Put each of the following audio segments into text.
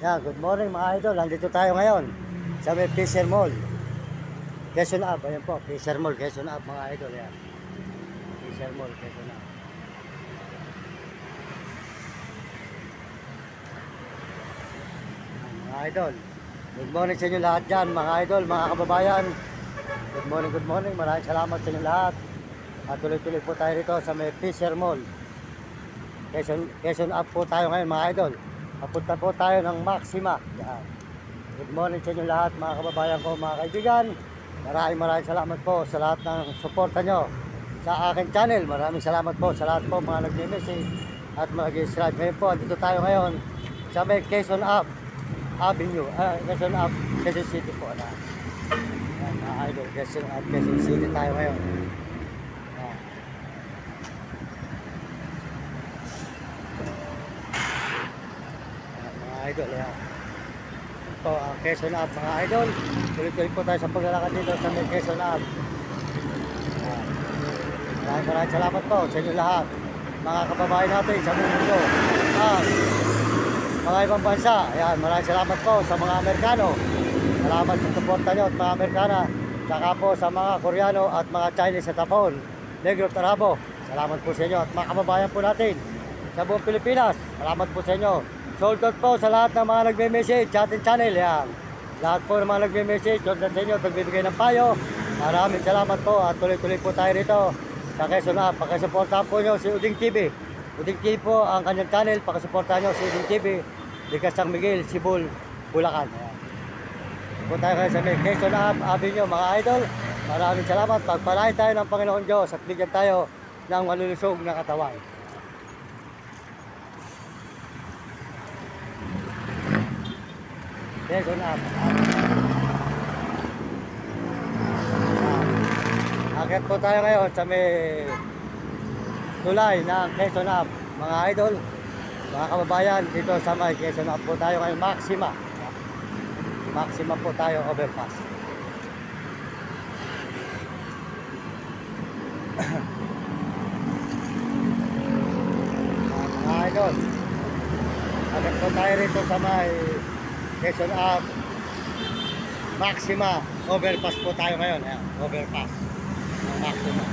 Yan, good morning mga idol. Nandito tayo ngayon sa may Fisher Mall. Quezon Ave, ayan po. Fisher Mall, Quezon Ave mga idol. Yan. Fisher Mall, Quezon Ave. Yan, mga idol. Good morning sa inyo lahat dyan mga idol, mga kababayan. Good morning. Maraming salamat sa inyo lahat. At tuloy-tuloy po tayo rito sa may Fisher Mall. Quezon Ave po tayo ngayon mga idol. Papunta po tayo ng Maxima. Yan. Good morning sa inyo lahat mga kababayan ko, mga kaibigan. Maraming salamat po sa lahat ng suporta nyo sa aking channel. Maraming salamat po sa lahat po mga nag-message at mag-subscribe. Ngayon po, dito tayo ngayon sa may Quezon Ave Avenue. Quezon Ave, Quezon City po. Yan, mga idol, Quezon Ave, Quezon City tayo ngayon. Yan. Idol, yan. Ito ang Quezon Ave mga idol. Tuloy-tuloy po tayo sa paglalakad dito sa may Quezon Ave. Maraming salamat po sa inyo lahat, mga kababayan natin sa buong mundo, mga ibang bansa. Ayan, maraming salamat po sa mga Amerikano. Salamat sa suporta nyo at mga Amerikana. Saka po sa mga Koreano at mga Chinese sa Tapon, Negro at Arabo. Salamat po sa inyo at mga kababayan po natin sa buong Pilipinas. Salamat po sa inyo. Sold out po sa lahat ng mga nagme-message sa ating channel. Yan. Lahat po ng mga nagme-message, sold out sa inyo, nagbibigay ng payo. Maraming salamat po at tuloy-tuloy po tayo rito sa Quezon Ave. Pakisuportahan po nyo si Uding TV. Uding TV po ang kanyang channel. Pakisuportahan nyo si Uding TV. Likas San Miguel, Sibol, Bulacan. Yan. Po tayo kayo sa may Quezon Ave Avenue mga idol. Maraming salamat. Pagpalain tayo ng Panginoon Diyos at bigyan tayo ng malulusog na katawan. Quezon Ave. Akit po tayo ngayon sa may tulay ng Quezon Ave. Mga idol, mga kababayan, dito sa may Quezon Ave po tayo ngayon. Maxima po tayo, overpass. Mga idol, akit po tayo rito sa may Quezon Ave, Maxima, overpass po tayo ngayon. Ayan, overpass, Maxima.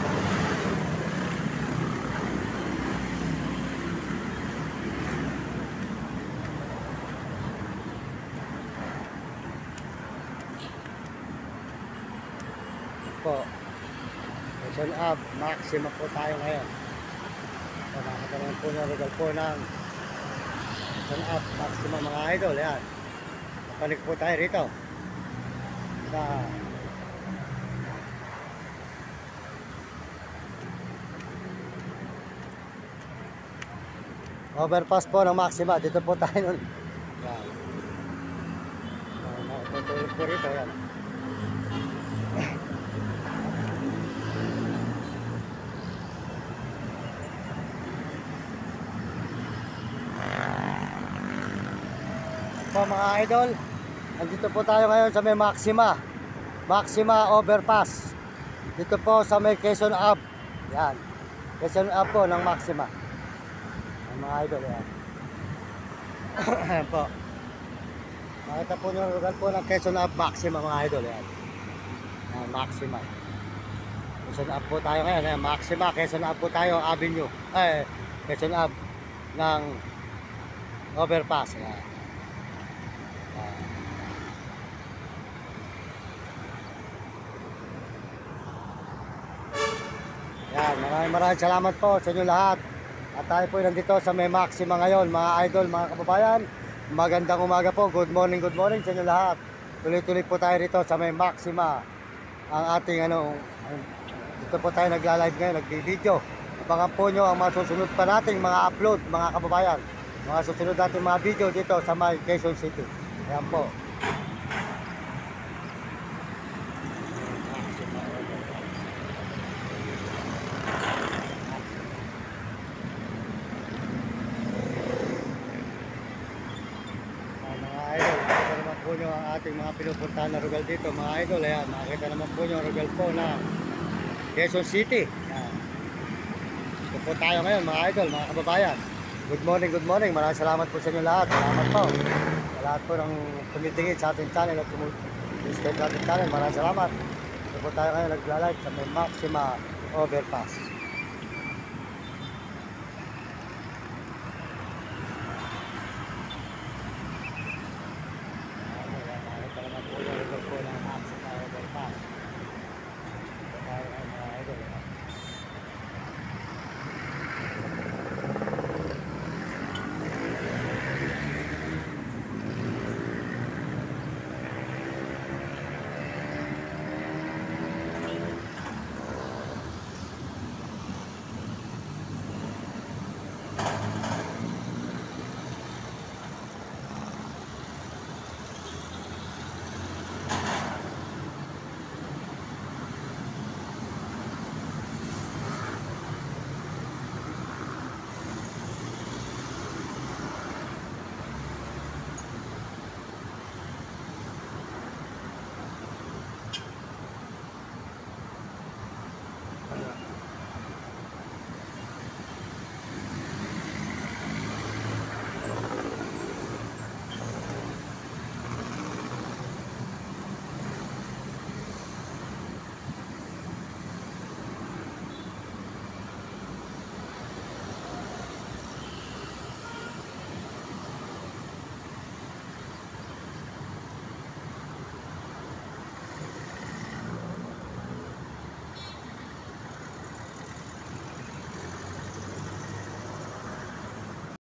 Po, Quezon Ave, Maxima po tayo ngayon. Nakakita naman po na regal po ng Quezon Ave, Maxima mga idol. Ayan. Balik po tayo rito sa overpass po ng Maxima. Dito po tayo nun. Yan. Nakapatuloy po rito. Yan. Po mga idol, nandito po tayo ngayon sa may Maxima overpass. Dito po sa may Quezon Ave. Yan. Quezon Ave po ng Maxima. Ang mga idol yan. Ayan po. Makita po nyo lugar po ng Quezon Ave Maxima mga idol yan. Yan, Maxima. Quezon Ave po tayo ngayon. Yan, Maxima, Quezon Ave po tayo, Avenue. Quezon Ave ng overpass. Yan. Yan, maraming salamat po sa inyo lahat. At tayo po nandito sa may Maxima ngayon, mga idol, mga kababayan. Magandang umaga po. Good morning sa inyo lahat. Tuloy-tuloy po tayo rito sa may Maxima. Ang ating dito po tayo nagla-live ngayon, nag-video. Abangan po nyo ang mga susunod pa nating mga upload, mga kababayan. Mga susunod natin mga video dito sa may Quezon City. Ayan po. Po nyo ang ating mga pinupuntahan na lugar dito mga idol. Ayan, makikita naman po nyo ang lugar po na Quezon City. Ayan. Ito po tayo ngayon mga idol, mga kababayan. Good morning, good morning. Maraming salamat po sa inyo lahat. Salamat po. Sa lahat po ng tumitingin sa ating channel at subscribe sa ating channel. Maraming salamat. Ito po tayo ngayon nagla-live sa may Maxima Overpass.